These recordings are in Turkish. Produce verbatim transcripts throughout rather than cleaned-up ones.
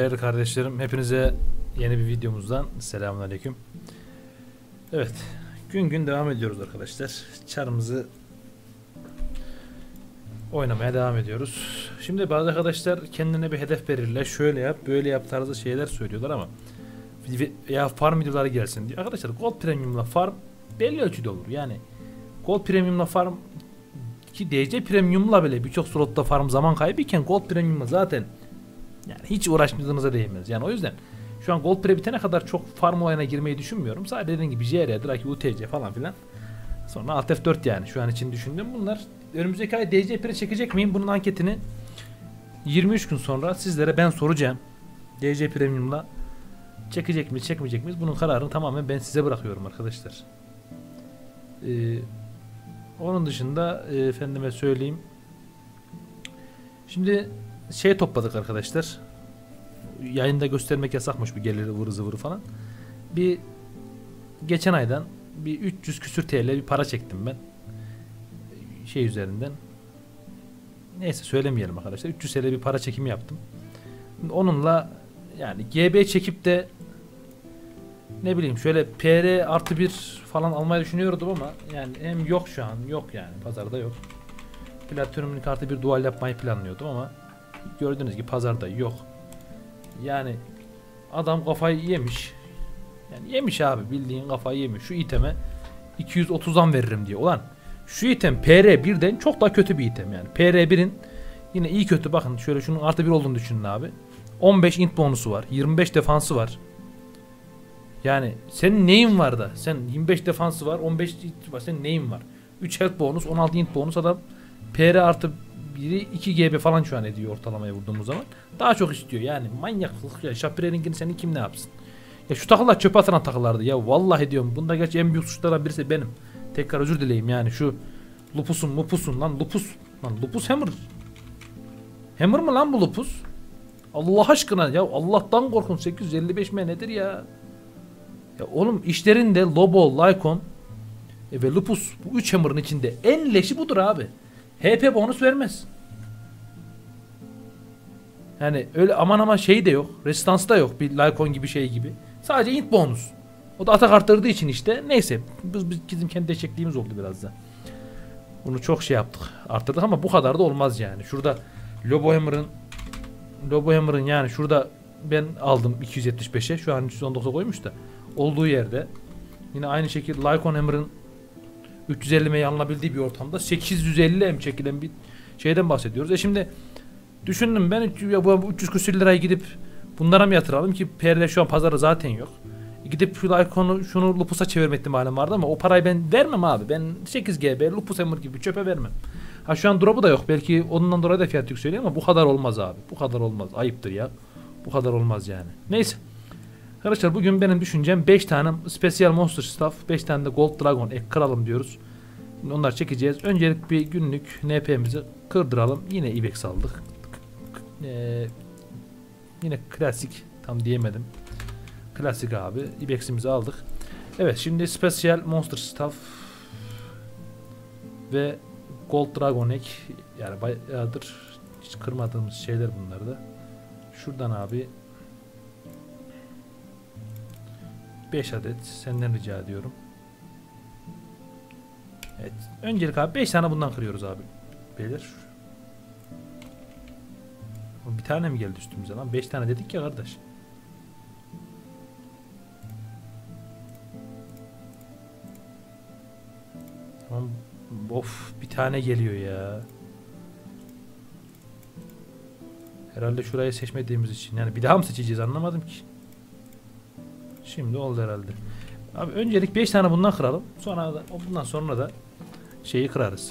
Değerli kardeşlerim, hepinize yeni bir videomuzdan selamünaleyküm. Evet, gün gün devam ediyoruz arkadaşlar. Çarımızı oynamaya devam ediyoruz. Şimdi bazı arkadaşlar kendine bir hedef verirler. Şöyle yap, böyle yap tarzı şeyler söylüyorlar ama ya farm videoları gelsin diye. Arkadaşlar Gold Premium'la farm belli ölçüde olur. Yani Gold Premium'la farm ki D C Premium'la bile birçok slotta farm zaman kaybı iken Gold Premium'la zaten yani hiç uğraşmadığınıza değmez. Yani o yüzden şu an Gold Pre bitene kadar çok farm olayına girmeyi düşünmüyorum. Sadece dediğim gibi J R, Draki, U T C falan filan. Sonra Alt F dört yani şu an için düşündüm. Bunlar önümüzdeki ay D C Pre çekecek miyim? Bunun anketini yirmi üç gün sonra sizlere ben soracağım. D C Premium'la çekecek mi, çekmeyecek miyiz? Bunun kararını tamamen ben size bırakıyorum arkadaşlar. Ee, onun dışında e, efendime söyleyeyim. Şimdi şey topladık arkadaşlar. Yayında göstermek yasakmış bu geliri vırı zıvırı falan. Bir geçen aydan bir üç yüz küsür T L bir para çektim ben. Şey üzerinden. Neyse söylemeyelim arkadaşlar. üç yüz T L bir para çekimi yaptım. Onunla yani G B çekip de ne bileyim şöyle P R artı bir falan almayı düşünüyordum ama yani hem yok şu an yok yani pazarda yok. Platinum kartı bir dual yapmayı planlıyordum ama gördüğünüz gibi pazarda yok. Yani adam kafayı yemiş. Yani yemiş abi bildiğin kafayı yemiş. Şu iteme iki yüz otuzdan veririm diyor. Ulan şu item P R birden çok daha kötü bir item yani. P R birin yine iyi kötü bakın şöyle şunun artı bir olduğunu düşünün abi. on beş int bonusu var. yirmi beş defansı var. Yani senin neyin var da? Sen yirmi beş defansı var, on beş int var. Senin neyin var? üç health bonus, on altı int bonus adam P R artı biri iki G B falan şu an ediyor ortalamaya vurduğumuz zaman. Daha çok istiyor yani manyaklık ya. Şapire'ninkini senin kim ne yapsın? Ya şu takılar çöpe atılan takılardı ya vallahi diyorum. Bunda gerçi en büyük suçlardan birisi benim. Tekrar özür dileyim yani şu lupusun mupusun lan lupus. Lan lupus hammer. Hammer mı lan bu lupus? Allah aşkına ya Allah'tan korkun sekiz yüz elli beş M nedir ya? Ya oğlum işlerinde Lobo, Lycon e ve Lupus bu üç hammer'ın içinde en leşi budur abi. H P bonus vermez. Yani öyle aman aman şey de yok. Restans da yok bir Lycon gibi şey gibi. Sadece int bonus. O da atak arttırdığı için işte neyse. Biz, biz bizim kendi eşekliğimiz oldu biraz da. Bunu çok şey yaptık. Arttırdık ama bu kadar da olmaz yani. Şurada Lobo Hammer'ın Lobo Hammer'ın yani şurada ben aldım iki yüz yetmiş beşe. Şu an üç yüz on dokuza koymuş da. Olduğu yerde yine aynı şekilde Lycon Hammer'ın üç yüz elli M'ye alınabildiği bir ortamda sekiz yüz elli M çekilen bir şeyden bahsediyoruz. E şimdi düşündüm ben ya bu üç yüz küsür liraya gidip bunlara mı yatıralım ki P R şu an pazarı zaten yok. E gidip şu Lycon'u şunu Lupus'a çevirme ihtimalim vardı ama o parayı ben vermem abi. Ben sekiz G B Lupus Hammer gibi çöpe vermem. Ha şu an drop'u da yok. Belki ondan dolayı da fiyat yükseliyor ama bu kadar olmaz abi. Bu kadar olmaz. Ayıptır ya. Bu kadar olmaz yani. Neyse. Arkadaşlar bugün benim düşüncem beş tane Special Monster Staff, beş tane de Gold Dragon ek kıralım diyoruz. Şimdi onları çekeceğiz. Öncelik bir günlük N P'mizi kırdıralım. Yine Ibex aldık. Ee, yine klasik tam diyemedim. Klasik abi. Ibex'imizi aldık. Evet şimdi Special Monster Staff ve Gold Dragon ek yani bayağıdır hiç kırmadığımız şeyler bunlar da. Şuradan abi beş adet senden rica ediyorum. Evet. Öncelik abi beş tane bundan kırıyoruz abi. Beyler. Bir tane mi geldi üstümüze lan? beş tane dedik ya kardeş. Tamam. Of bir tane geliyor ya. Herhalde şurayı seçmediğimiz için. Yani bir daha mı seçeceğiz anlamadım ki. Şimdi oldu herhalde. Abi öncelik beş tane bundan kıralım. Sonra da bundan sonra da şeyi kırarız.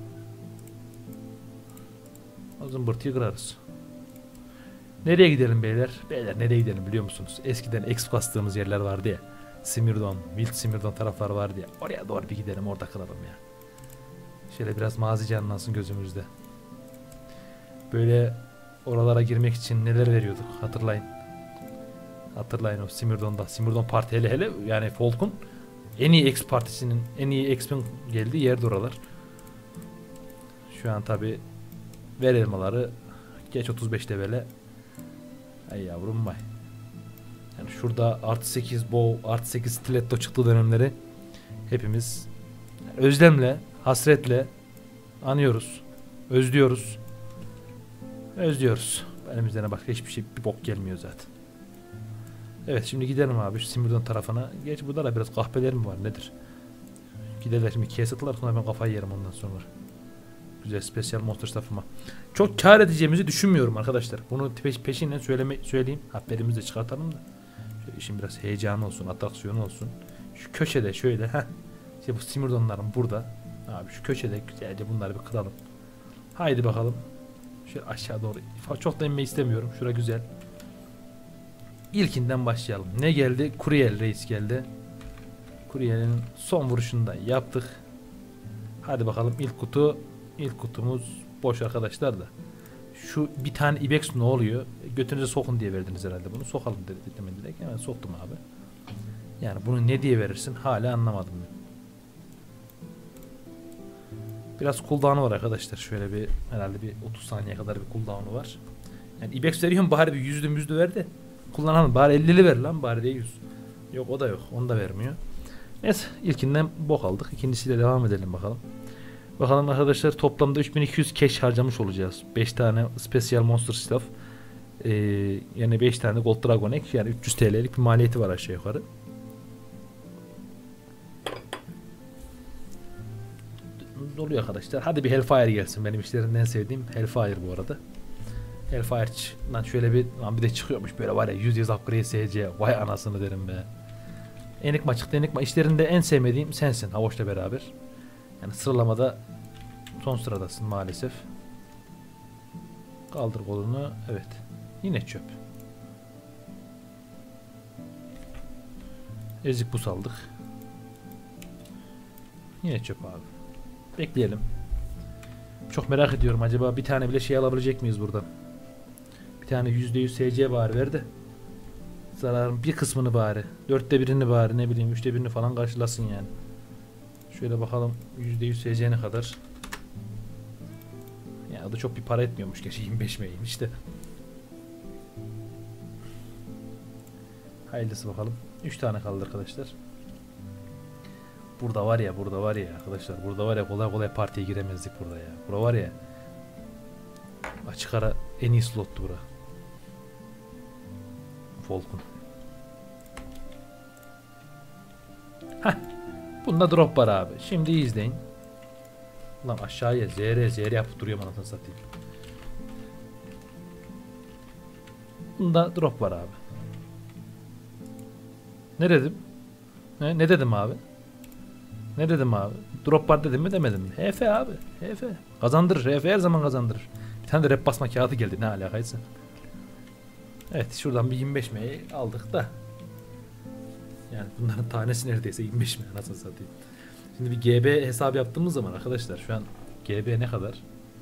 O zımbırtıyı kırarız. Nereye gidelim beyler? Beyler nereye gidelim biliyor musunuz? Eskiden exp bastığımız yerler vardı ya. Simirdon, Wild Simirdon taraflar vardı ya. Oraya doğru bir gidelim orada kıralım ya. Şöyle biraz mazi canlansın gözümüzde. Böyle oralara girmek için neler veriyorduk hatırlayın. Hatırlayın o Simirdon'da. Simirdon parti hele hele yani Folk'un en iyi exp partisinin en iyi exp'in geldiği yerde oralar. Şu an tabi ver elmaları geç otuz beş levele Ay yavrum vay. Yani şurada artı sekiz bow, artı sekiz stiletto çıktığı dönemleri hepimiz özlemle, hasretle anıyoruz. Özlüyoruz. Özlüyoruz. Elimizden başka hiçbir şey, bir bok gelmiyor zaten. Evet, şimdi gidelim abi şu Simirdon tarafına. Geç burada da biraz kahpeler mi var nedir? Giderler şimdi ikiye satırlar, sonra ben kafayı yerim ondan sonra. Güzel special monster staff'ıma. Çok kar edeceğimizi düşünmüyorum arkadaşlar. Bunu peş, peşinden söyleme, söyleyeyim. Haberimizi de çıkartalım da. Şöyle işin biraz heyecanı olsun, atraksiyonu olsun. Şu köşede şöyle. Heh. İşte bu Simirdon'ların burada. Abi şu köşede güzelce bunları bir kıralım. Haydi bakalım. Şöyle aşağı doğru. Çok da inmeyi istemiyorum. Şura güzel. İlkinden başlayalım. Ne geldi? Kuriel reis geldi. Kuriel'in son vuruşunu da yaptık. Hadi bakalım ilk kutu. İlk kutumuz boş arkadaşlar da. Şu bir tane ibex ne oluyor? Götünüze sokun diye verdiniz herhalde bunu. Sokalım dedim direkt. Hemen soktum abi. Yani bunu ne diye verirsin? Hala anlamadım ben. Biraz cooldown'u var arkadaşlar. Şöyle bir herhalde bir otuz saniye kadar bir cooldown'u var. Yani ibex veriyorum bari bir yüzlü müzlü ver de. Kullanalım. Bari ellili ver lan. Bari de yüz. Yok o da yok. Onu da vermiyor. Neyse ilkinden bok aldık. İkincisiyle devam edelim bakalım. Bakalım arkadaşlar toplamda üç bin iki yüz cash harcamış olacağız. beş tane special monster staff. Ee, yani beş tane gold dragon egg. Yani üç yüz T L'lik bir maliyeti var aşağı yukarı. Oluyor arkadaşlar. Hadi bir Hellfire gelsin. Benim işlerimden en sevdiğim Hellfire bu arada. Hellfire lan şöyle bir lan bir de çıkıyormuş böyle var ya yüz yüz upgrade S C. Vay anasını derim be. Enigma çıktı. Enigma işlerinde en sevmediğim sensin Havoş'la beraber. Yani sıralamada son sıradasın maalesef. Kaldır kolunu. Evet. Yine çöp. Ezik buz aldık. Yine çöp abi. Bekleyelim. Çok merak ediyorum acaba bir tane bile şey alabilecek miyiz buradan? Bir tane yüzde yüz S C bari ver de. Zararın bir kısmını bari. Dörtte birini bari ne bileyim üçte birini falan karşılasın yani. Şöyle bakalım yüzde yüz S C ne kadar. Ya da çok bir para etmiyormuş gerçi yirmi beş miyim işte. Hayırlısı bakalım. üç tane kaldı arkadaşlar. Burada var ya burada var ya arkadaşlar burada var ya kolay kolay partiye giremezdik burada ya. Burada var ya açık ara en iyi slottu bura. Falcon. Heh. Bunda drop var abi. Şimdi izleyin. Lan aşağıya Z R Z R yapıp duruyorum anasını satayım. Bunda drop var abi. Ne dedim? Ne, ne dedim abi? Ne dedim abi? Drop var dedim mi demedim mi? H F abi. H F. Kazandırır. H F her zaman kazandırır. Bir tane de rap basma kağıdı geldi. Ne alakaysa. Evet şuradan bir yirmi beş M'yi aldık da. Yani bunların tanesi neredeyse yirmi beş M. Nasıl satayım? Şimdi bir G B hesabı yaptığımız zaman arkadaşlar şu an G B ne kadar?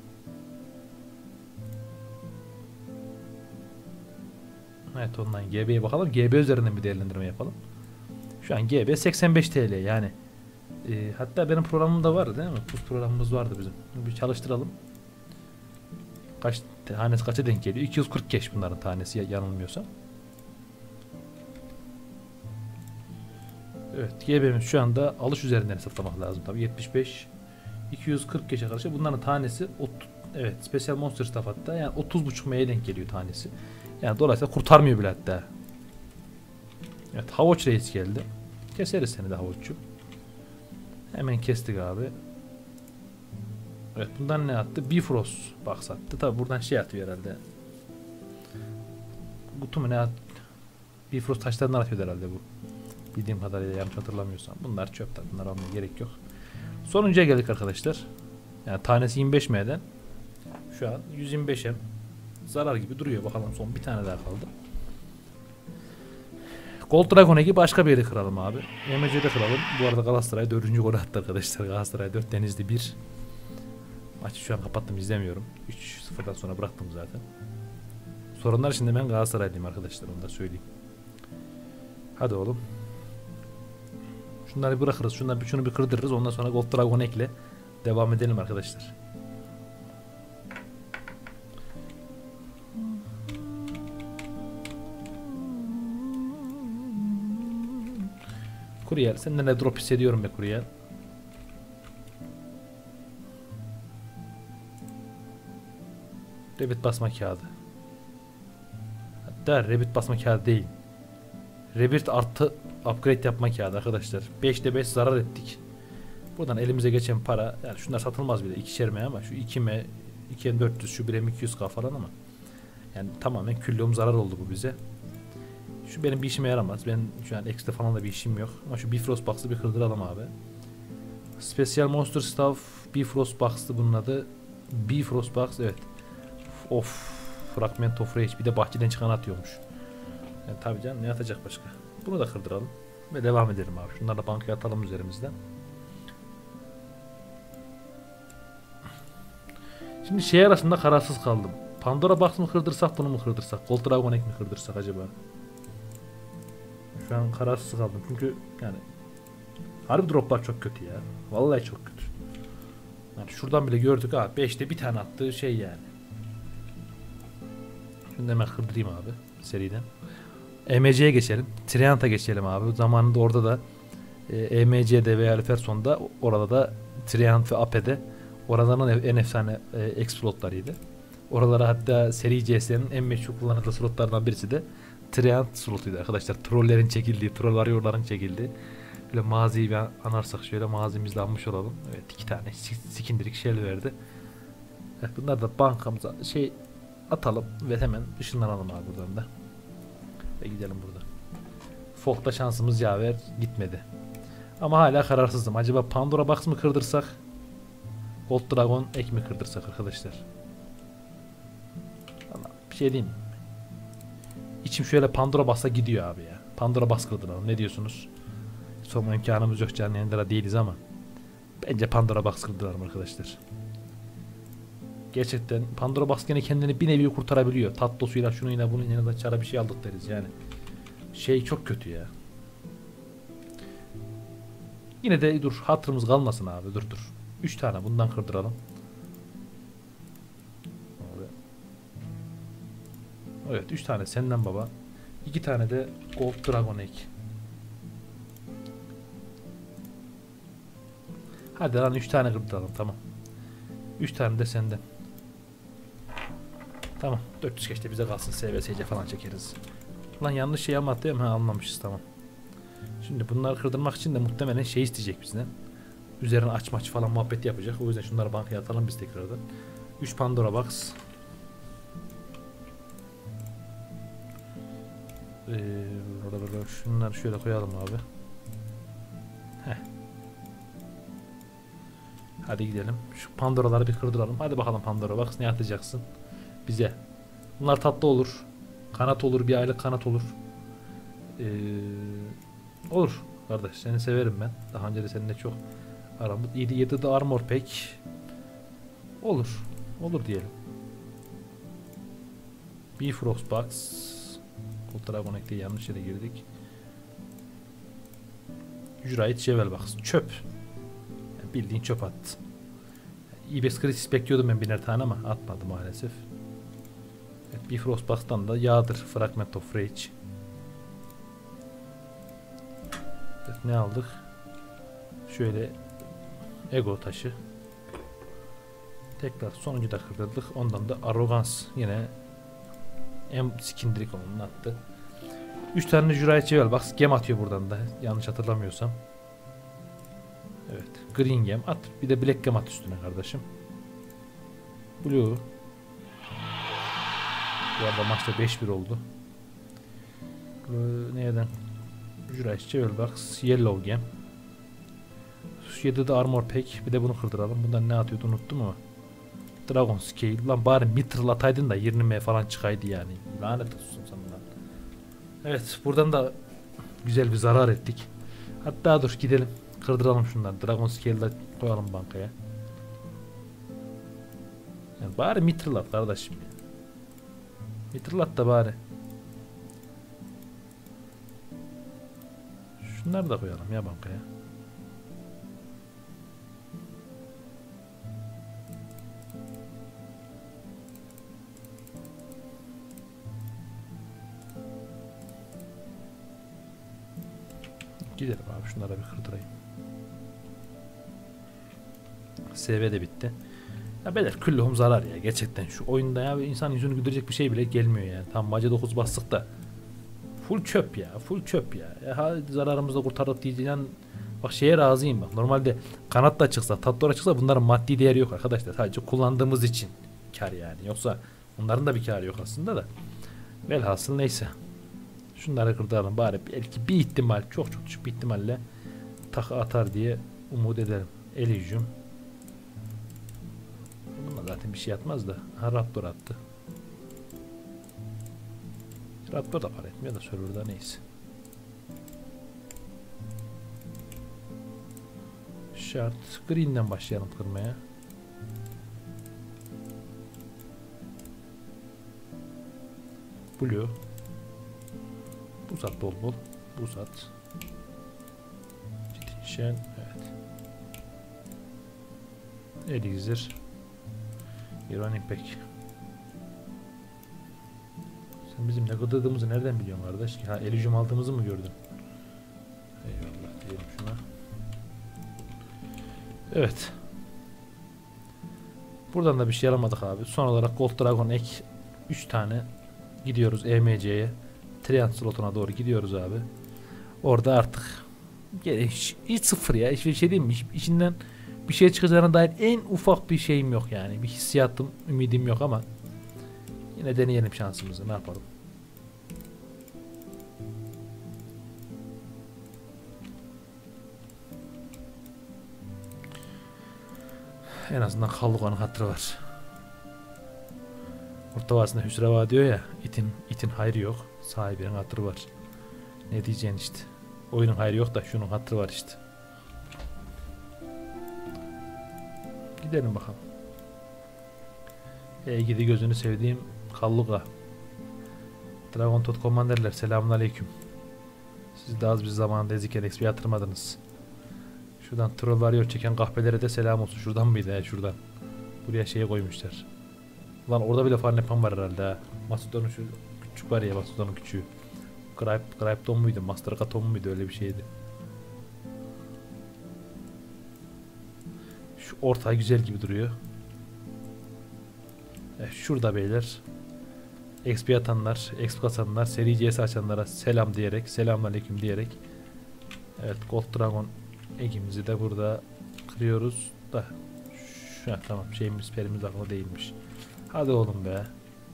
Evet ondan G B'ye bakalım. G B üzerinden bir değerlendirme yapalım. Şu an G B seksen beş T L yani. E, hatta benim programımda vardı değil mi? Buz programımız vardı bizim. Bir çalıştıralım. Kaç tanesi kaça denk geliyor? iki yüz kırk cash bunların tanesi yanılmıyorsam. Evet G B'miz şu anda alış üzerinden hesaplamak lazım tabii. yetmiş beş iki yüz kırk cash'e karşı bunların tanesi otuz, evet Special Monster Staff hatta yani otuz buçuk M'ye denk geliyor tanesi. Yani dolayısıyla kurtarmıyor bile hatta. Evet Havoç reis geldi. Keseriz seni de Havoç'cum. Hemen kestik abi. Evet bundan ne attı? Bifrost box attı. Tabi buradan şey atıyor herhalde. Kutu mu ne attı? Bifrost taşlarından atıyor herhalde bu. Bildiğim kadarıyla yanlış hatırlamıyorsam. Bunlar çöp tabi. Bunlar almaya gerek yok. Sonuncuya geldik arkadaşlar. Yani tanesi yirmi beş M'den. Şu an yüz yirmi beş M. Zarar gibi duruyor. Bakalım son bir tane daha kaldı. Gold Dragon Egg'i başka bir yere kıralım abi. M C'de kıralım. Bu arada Galatasaray dördüncü gol attı arkadaşlar. Galatasaray dört Denizli bir. Maçı şu an kapattım izlemiyorum. üç sıfırdan sonra bıraktım zaten. Sorunlar şimdi ben Galatasaraylıyım arkadaşlar onu da söyleyeyim. Hadi oğlum. Şunları bırakırız. Şunları bir şunu bir kırdırırız. Ondan sonra Gold Dragon Egg'le devam edelim arkadaşlar. Kuryer, senden de drop hissediyorum be kuryer. Rabbit basma kağıdı. Hatta Rabbit basma kağıdı değil. Rabbit artı upgrade yapma kağıdı arkadaşlar. beşte beş zarar ettik. Buradan elimize geçen para, yani şunlar satılmaz bile ikişer M ama şu iki M, iki M dört yüz, şu bir M iki yüz K falan ama yani tamamen küllüğüm zarar oldu bu bize. Şu benim bir işime yaramaz. Ben şu an ekstra falan da bir işim yok. Ama şu Bifrost Box'ı bir kırdıralım abi. Special Monster Staff Bifrost Box'ı bunun adı. Bifrost Box, evet. Of, Fragment of Rage, bir de bahçeden çıkan atıyormuş. Yani tabii canım, ne atacak başka. Bunu da kırdıralım ve devam edelim abi. Şunları da bankaya atalım üzerimizden. Şimdi şey arasında kararsız kaldım. Pandora Box mı kırdırsak, bunu mu kırdırsak? Gold Dragon Egg mi kırdırsak acaba? Şu an kararsız kaldım çünkü yani harbi droplar çok kötü ya. Vallahi çok kötü. Yani şuradan bile gördük abi, beşte bir tane attığı şey yani. Şunu hemen kırdırayım abi seriden. E M C'ye geçelim. Triant'a geçelim abi. Zamanında orada da E M C'de veya Alferson'da, orada da Triant ve A P'de oraların en efsane e, explotlarıydı. Oralara hatta seri C S'nin en meşhur kullanıldığı slotlardan birisi de Triant slotuydu arkadaşlar. Trollerin çekildiği, troll arıyorların çekildiği. Böyle maziyi bir anarsak şöyle mazimizi almış olalım. Evet, iki tane sikindirik shell verdi. Evet, bunlar da bankamıza şey atalım ve hemen ışınlanalım abi buradan da. Ve gidelim burada. Folk'ta şansımız yaver gitmedi. Ama hala kararsızım. Acaba Pandora Box mı kırdırsak? Gold Dragon Egg mi kırdırsak arkadaşlar? Ama bir şey diyeyim mi? İçim şöyle Pandora Box'a gidiyor abi ya. Pandora Box kırdıralım. Ne diyorsunuz? Sorma imkanımız yok, canlı yayında değiliz ama bence Pandora Box kırdıralım arkadaşlar. Gerçekten Pandora Box gene kendini bir nevi kurtarabiliyor. Tatlosuyla şunuyla bunun yanında çara bir şey aldık deriz yani. Şey çok kötü ya. Yine de dur, hatırımız kalmasın abi, dur dur. üç tane bundan kırdıralım. Evet, üç tane senden baba. iki tane de Gold Dragon Egg. Hadi lan üç tane kırdıralım, tamam. üç tane de senden. Tamam, dört yüz geçti, bize kalsın, S V S C falan çekeriz. Lan yanlış şey ama değil mi? Ha, anlamışız, tamam. Şimdi bunları kırdırmak için de muhtemelen şey isteyecek bizden. Üzerine aç maç falan muhabbeti yapacak. O yüzden şunları bankaya atalım biz tekrardan. üç Pandora Box. Ee, şunları şöyle koyalım abi. Heh. Hadi gidelim. Şu Pandora'ları bir kırdıralım. Hadi bakalım Pandora Box, ne atacaksın bize? Bunlar tatlı olur. Kanat olur, bir aylık kanat olur. Ee, olur kardeş, seni severim ben. Daha önce de seninle çok aramız iyiydi. yedi de Armor Pack. Olur. Olur diyelim. Bifrost Box. Gold Dragon Egg'de yanlış yere girdik. Jurite Jewel Box. Çöp. Yani bildiğin çöp attı. Yani Ibis Krisis bekliyordum ben biner tane ama atmadı maalesef. Evet, Bifrost Box'tan da yağdır. Fragment of Rage. Evet, ne aldık? Şöyle Ego taşı. Tekrar sonuncu da kırdırdık. Ondan da Arrogans, yine en skindirik onun attı. üç tane Jurite Jewel Box. Gem atıyor buradan da, yanlış hatırlamıyorsam. Evet, Green Gem at. Bir de Black Gem at üstüne kardeşim. Blue. Bu arada maçta beş bir oldu. Ee, neyden? Jurite Jewel Box. Yellow Gem. yedi de Armor Pack. Bir de bunu kırdıralım. Bundan ne atıyordu unuttum ama. Dragon Scale. Lan bari mitral ataydın da yirmi M falan çıkaydı yani. Lanet olsun sana lan. Evet, buradan da güzel bir zarar ettik. Hatta dur gidelim. Kırdıralım şundan. Dragon Scale'da koyalım bankaya. Yani bari mitral at kardeşim ya. Mitral at da bari. Şunları da koyalım ya bankaya. Gidelim abi, şunlara bir kırdırayım. S V de bitti. Ya beyler küllühüm zarar ya gerçekten, şu oyunda ya insan yüzünü güldürecek bir şey bile gelmiyor yani. Tam maca dokuz bastık da full çöp ya, full çöp ya. Ya ha, zararımızı kurtardık diyeceğim. Bak şeye razıyım bak. Normalde kanat da çıksa, tatlıra çıksa bunların maddi değeri yok arkadaşlar. Sadece kullandığımız için kar yani. Yoksa onların da bir karı yok aslında da. Velhasıl neyse. Şunları kırdıralım bari, belki bir ihtimal, çok çok düşük bir ihtimalle taka atar diye umut edelim. Elysium. Bununla zaten bir şey atmaz da. Ha, Raptor attı. Raptor da para etmiyor da serverda, neyse. Şart. Green'den başlayalım kırmaya. Blue. Buzat bol bol. Buzat. Citinşen. Evet. Elixir. Iron Impact. Sen bizim ne kırdığımızı nereden biliyorsun kardeş? Ha, Elysium aldığımızı mı gördün? Eyvallah diyelim şuna. Evet. Buradan da bir şey alamadık abi. Son olarak Gold Dragon ek üç tane gidiyoruz E M C'ye. Triant slotuna doğru gidiyoruz abi. Orada artık hiç, hiç sıfır ya. Hiçbir şey değil mi? Hiç, içinden bir şey çıkacağına dair en ufak bir şeyim yok yani. Bir hissiyatım, ümidim yok ama yine deneyelim şansımızı. Ne yapalım? En azından Kallukan'ın hatırı var. Orta Vadisi'nde Hüsreva diyor ya, itin itin hayrı yok, sahibinin hatırı var. Ne diyeceksin işte. Oyunun hayrı yok da şunun hatırı var işte. Gidelim bakalım. Ey gidi gözünü sevdiğim Kalluka. Dragon Tooth Commander'ler, selamünaleyküm. Siz de az bir zamanda Ezekiel X P yatırmadınız. Şuradan troll varıyor çeken kahvelere de selam olsun. Şuradan mıydı he, şuradan. Buraya şeye koymuşlar. Lan orada bile Farnepan var herhalde ha. Mastodon'un şu küçük var ya, Mastodon'un küçüğü. Crypton muydu? Master Katon muydu? Öyle bir şeydi. Şu orta güzel gibi duruyor. E, şurada beyler. X P atanlar, X P kasanlar, seri C S açanlara selam diyerek, selamünaleyküm diyerek. Evet, Gold Dragon egimizi de burada kırıyoruz da. Şu an tamam, şeyimiz perimiz akıllı değilmiş. Hadi oğlum be.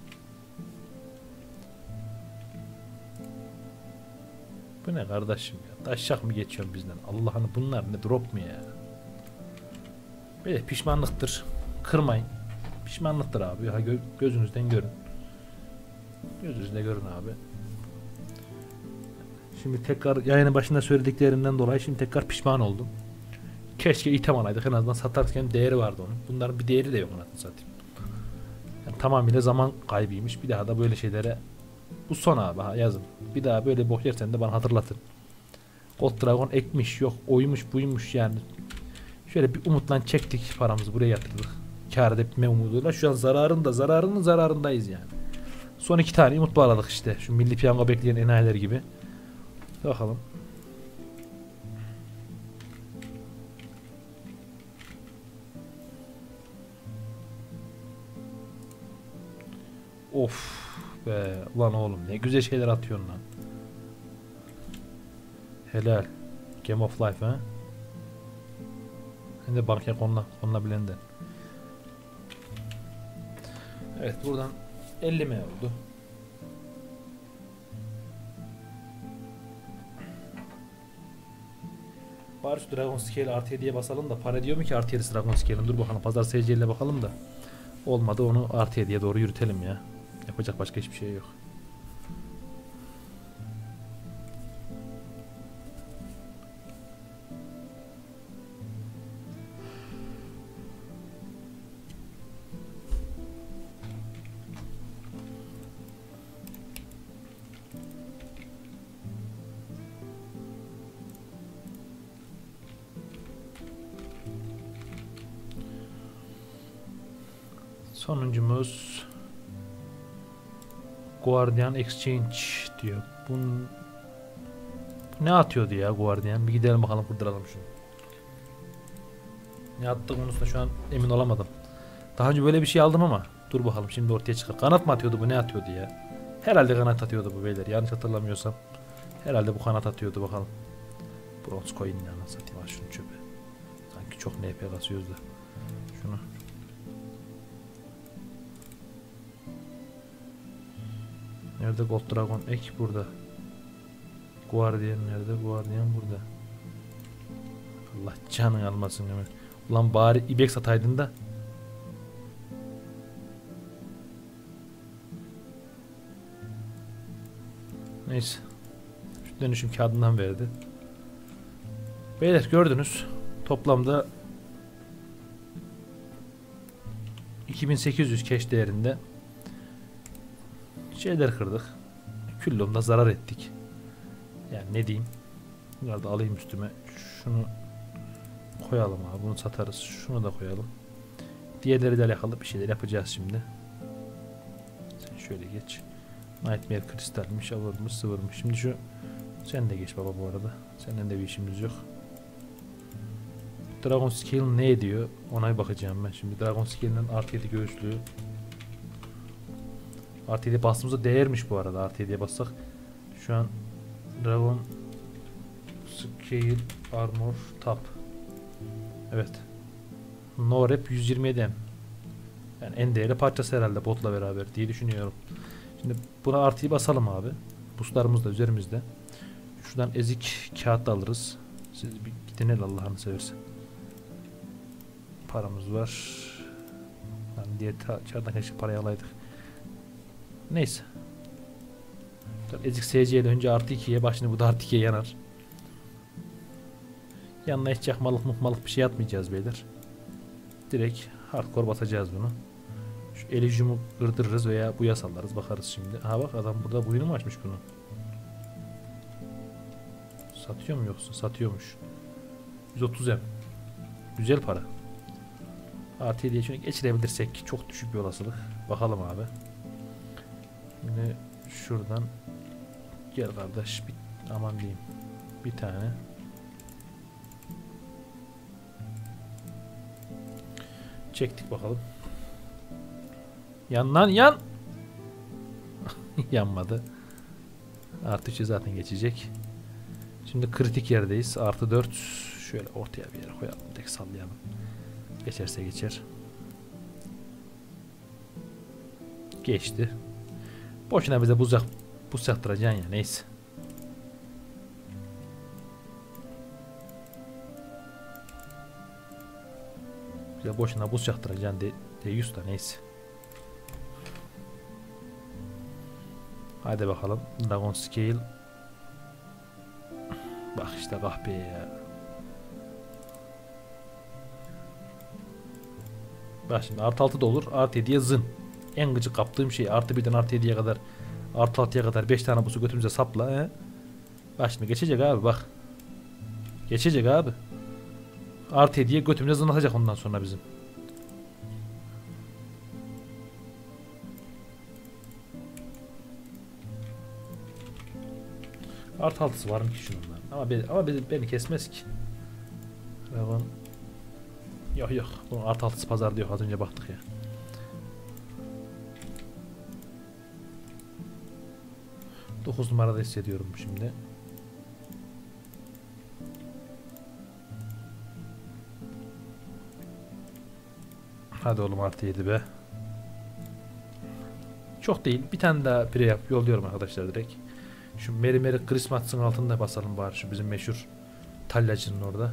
Bu ne kardeşim ya? Taşşak mı geçiyorsun bizden? Allah'ını, bunlar ne, drop mu ya? Böyle pişmanlıktır. Kırmayın. Pişmanlıktır abi. Ha, gö gözünüzden görün. Gözünüzde görün abi. Şimdi tekrar yayının başında söylediklerimden dolayı şimdi tekrar pişman oldum. Keşke item alaydık, en azından satarken değeri vardı onun. Bunların bir değeri de yok anasını satayım. Yani tamamıyla zaman kaybıymış. Bir daha da böyle şeylere, bu son abi ha, yazın. Bir daha böyle bok yersen de bana hatırlatın. Gold Dragon ekmiş, yok oymuş buymuş yani. Şöyle bir umutla çektik paramızı, buraya yatırdık. Kâr etme umuduyla. Şu an zararın da zararının zararındayız yani. Son iki tane umut bağladık işte. Şu milli piyango bekleyen enayiler gibi. Bakalım. Of be ulan oğlum, ne güzel şeyler atıyorsun lan. Helal. Game of Life ha. Hem de banka konula, konulabilenden. Evet, buradan elli M oldu. Bari şu Dragon Scale artı yediye basalım da, para diyor mu ki artı yedisi Dragon Scale'in? Dur bakalım, pazar S C ile bakalım da. Olmadı, onu artı yediye doğru yürütelim ya. Yapacak başka hiçbir şey yok. Sonuncumuz Guardian Exchange diyor. Bunun, Ne atıyordu ya Guardian? Bir gidelim bakalım, kurduralım şunu. Ne attığı konusunda şu an emin olamadım. Daha önce böyle bir şey aldım ama dur bakalım şimdi ortaya çıkar. Kanat mı atıyordu bu, ne atıyordu ya? Herhalde kanat atıyordu bu beyler, yanlış hatırlamıyorsam. Herhalde bu kanat atıyordu, bakalım. Bronz coin ya, satayım şunu çöpe. Sanki çok N P kasıyoruz da. Şunu. Nerede Gold Dragon ek? Burada. Guardian nerede? Guardian burada. Allah canın almasın hemen. Ulan bari ibex ataydın da. Neyse. Şu dönüşüm kağıdından verdi. Beyler gördünüz. Toplamda iki bin sekiz yüz cash değerinde şeyler kırdık. Küllümde zarar ettik. Yani ne diyeyim. Bunları da alayım üstüme. Şunu koyalım abi. Bunu satarız. Şunu da koyalım. Diğerleriyle alakalı bir şeyler yapacağız şimdi. Sen şöyle geç. Nightmare kristalmiş, avurmuş, sıvırmış. Şimdi şu sen de geç baba bu arada. Senden de bir işimiz yok. Dragon Scale ne ediyor? Ona bakacağım ben. Şimdi Dragon Scale'nin artı yedi göğüslüğü. Artı yedi bastığımızda değermiş bu arada. Artı yediye bassak. Şu an Dragon Scale Armor Top. Evet. No Rep yüz yirmi yedi M. Yani en değerli parçası herhalde botla beraber diye düşünüyorum. Şimdi buna artıyı basalım abi. Boostlarımız da üzerimizde. Şuradan ezik kağıt da alırız. Siz bir gidin el Allah'ını seversen. Paramız var. Yani diğer çardan keşke parayı alaydık. Neyse. Ezik S C ile önce artı ikiye bak, şimdi bu da artı ikiye yanar. Yanına hiç yakmalık mıkmalık bir şey atmayacağız beyler. Direkt hardcore basacağız bunu. Şu Elysium'u kırdırırız veya buya sallarız, bakarız şimdi. Aha bak, adam burada buyunu mu açmış bunu? Satıyor mu yoksa? Satıyormuş. yüz otuz M. Güzel para. Artı yediye şunu geçirebilirsek çok düşük bir olasılık. Bakalım abi. Şimdi şuradan gel kardeş, bir, aman diyeyim, bir tane. Çektik bakalım. Yan lan yan. Yanmadı. Artı üçü zaten geçecek. Şimdi kritik yerdeyiz. Artı dört. Şöyle ortaya bir yere koyalım. Tek sallayalım. Geçerse geçer. Geçti. Boşuna bize buz, buz yaktıracaksın ya, neyse. Bize boşuna buz yaktıracaksın de, de yüz da neyse. Hadi bakalım. Dragon Scale. Bak işte kahpe ya. Bak şimdi artı altı da olur. Artı yediye zın. En gıcık kaptığım şey. Artı birden artı yediye kadar. Artı altıya kadar beş tane busu götümüze sapla. He? Bak şimdi geçecek abi bak. Geçecek abi. Artı yediye götümüze zınlatacak ondan sonra bizim. Artı altısı var mı ki şunun? Ama, be, ama beni, beni kesmez ki. Dragon. Yok yok. Bunun artı altısı pazar diyor. Az önce baktık ya. dokuz numarada hissediyorum şimdi. Hadi oğlum artı yedi be. Çok değil. Bir tane daha pre yap. Yolluyorum arkadaşlar direkt. Şu Meri Meri Christmas'ın altında basalım bari. Şu bizim meşhur Talyacının orada.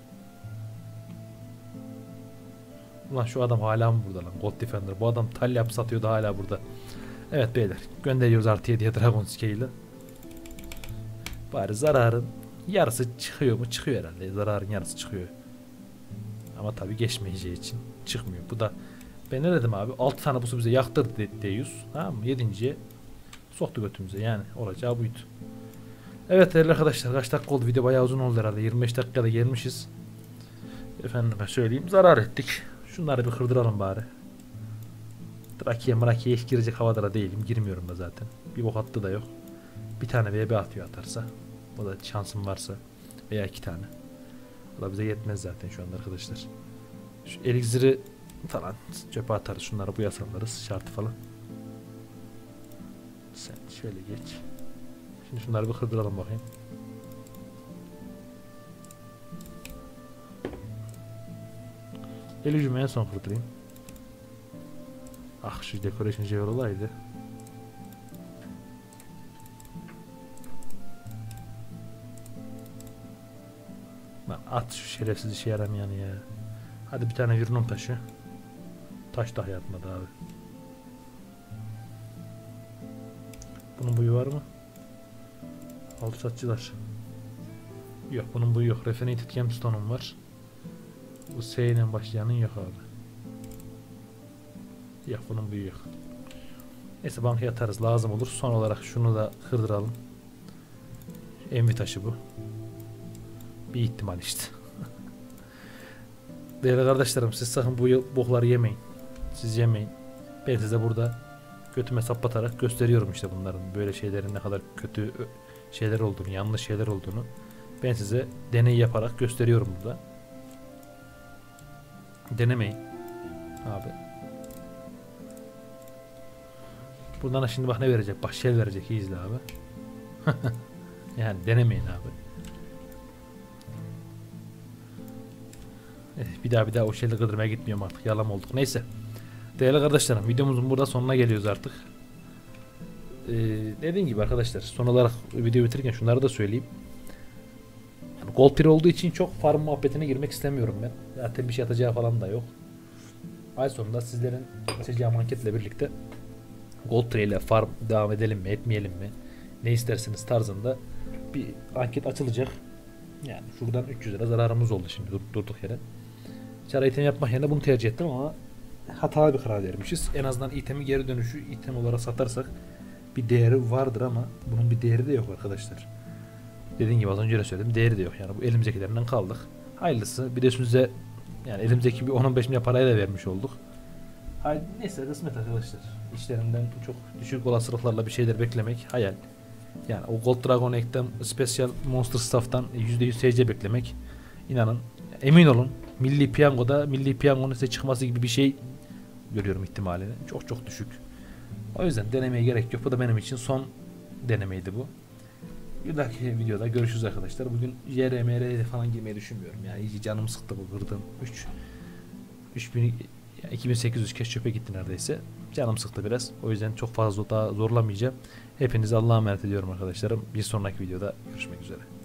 Ulan şu adam hala mı burada lan? Gold Defender. Bu adam Talya satıyordu, hala burada. Evet beyler. Gönderiyoruz artı yediye Dragon Scale'ı. Bari zararın yarısı çıkıyor mu? Çıkıyor herhalde. Zararın yarısı çıkıyor. Ama tabi geçmeyeceği için çıkmıyor. Bu da ben ne dedim abi? altı tane busu bize yaktırdı deyiz. Tamam mı? yedinciye soktu götümüze. Yani olacağı buydu. Evet değerli arkadaşlar, kaç dakika oldu? Video bayağı uzun oldu herhalde. yirmi beş dakikada gelmişiz. Efendime söyleyeyim, zarar ettik. Şunları bir kırdıralım bari. Trakiye mrakiye hiç girecek havada da değilim. Girmiyorum da zaten. Bir bok attı da yok. Bir tane V B atıyor atarsa. O da şansım varsa. Veya iki tane. O da bize yetmez zaten şu anda arkadaşlar. Şu elixiri falan çöpe atarız. Şunları bu yasallarız. Şartı falan. Sen şöyle geç. Şimdi şunları bir kırdıralım bakayım. Elixirimi en son kırdırayım. Ah şu decoration şey olaydı. Lan at şu şerefsiz işe yaramayanı ya. Hadi bir tane virnum taşı. Taş dahi atmadı abi. Bunun boyu var mı? Alçatçılar. Yok bunun boyu yok. Refined Gemstone'um var. Bu S ile başlayanın yok abi. Yok bunun boyu yok. Neyse bankaya atarız lazım olur. Son olarak şunu da kırdıralım. Envi taşı bu. Bir ihtimal işte. Değerli kardeşlerim siz sakın bu bokları yemeyin. Siz yemeyin. Ben size burada götüme saplatarak gösteriyorum işte bunların böyle şeylerin ne kadar kötü şeyler olduğunu, yanlış şeyler olduğunu ben size deney yaparak gösteriyorum burada. Denemeyin abi. Buradan şimdi bak ne verecek? Bak şel verecek. İyi izle abi. Yani denemeyin abi. Bir daha bir daha o şeyle kırdırmaya gitmiyorum artık. Yalan olduk. Neyse. Değerli kardeşlerim videomuzun burada sonuna geliyoruz artık. Ee, dediğim gibi arkadaşlar son olarak video bitirirken şunları da söyleyeyim. Yani Gold Tier olduğu için çok farm muhabbetine girmek istemiyorum ben. Zaten bir şey atacağı falan da yok. Ay sonunda sizlerin açacağım anketle birlikte Gold Tier ile farm devam edelim mi etmeyelim mi ne isterseniz tarzında bir anket açılacak. Yani şuradan üç yüz lira zararımız oldu şimdi dur, durduk yere. Çara item yapmak yerine bunu tercih ettim ama hatalı bir karar vermişiz. En azından itemi geri dönüşü item olarak satarsak bir değeri vardır ama bunun bir değeri de yok arkadaşlar. Dediğim gibi az önce de söyledim değeri de yok. Yani bu elimizdekilerinden kaldık. Hayırlısı bir de size yani elimizdeki bir on on beş milyar parayı da vermiş olduk. Hayır, neyse kısmet arkadaşlar. İşlerinden çok düşük olasılıklarla bir şeyler beklemek hayal. Yani o Gold Dragon Egg'den Special Monster Staff'tan yüzde yüz S C beklemek inanın emin olun Milli Piyango'da Milli Piyango'nun size çıkması gibi bir şey görüyorum ihtimalini. Çok çok düşük. O yüzden denemeye gerek yok. Bu da benim için son denemeydi bu. Bir dahaki videoda görüşürüz arkadaşlar. Bugün Y R M R'ye falan girmeyi düşünmüyorum. Yani iyice canım sıktı bu kırdığım üç üç bin iki bin sekiz yüz kez çöpe gitti neredeyse. Canım sıktı biraz. O yüzden çok fazla daha zorlamayacağım. Hepinizi Allah'a emanet ediyorum arkadaşlarım. Bir sonraki videoda görüşmek üzere.